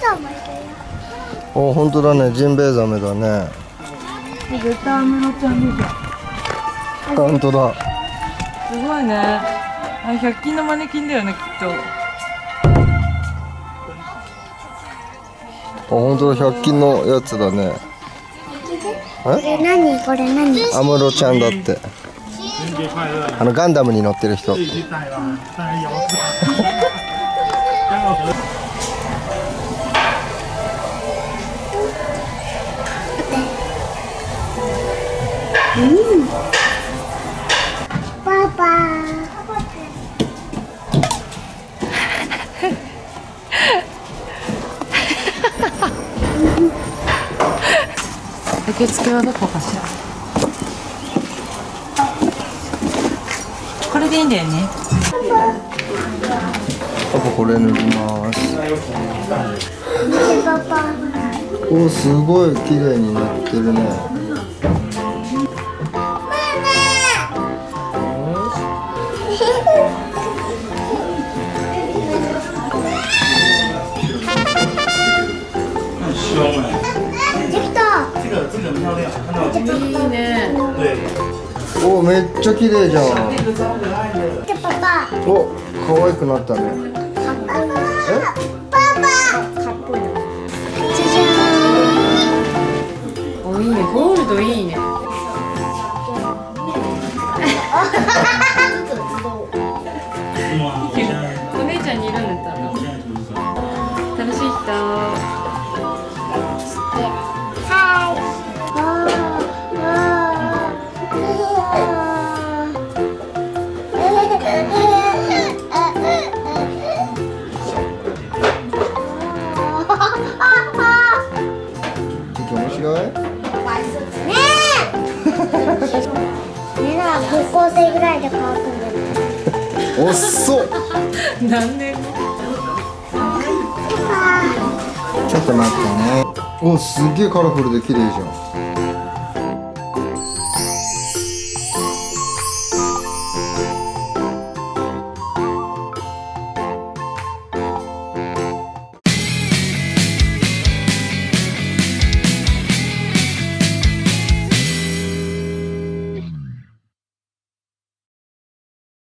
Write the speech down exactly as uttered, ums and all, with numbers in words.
ザメだよ。 お、本当だね、ジンベエザメだね。 絶対アムロちゃんでしょ。 本当だ。 すごいね。あ、ひゃく均のマネキンだよね、きっと。 あ、本当だ、ひゃく均のやつだね。 これ何？これ何？ 安室ちゃんだって。あのガンダムに乗ってる人。 うん。パパ。 受付はどこかしら。これでいいんだよね。 パパこれ塗ります。 パパ。 お、すごい綺麗に塗ってるね。 できた。 いいね。 お、めっちゃ綺麗じゃん。 でパパ。 お、可愛くなったね。 かっこいい。え？パパ。かっこいい。じゃじゃお、いいね。ゴールドいいね。お姉ちゃんに色塗ったの。楽しい人。 面白い？ ねえ。みんなは高校生ぐらいで乾くんだよ。 おっそ。 何年後？ ちょっと待ってね。お、すっげえカラフルで綺麗じゃん。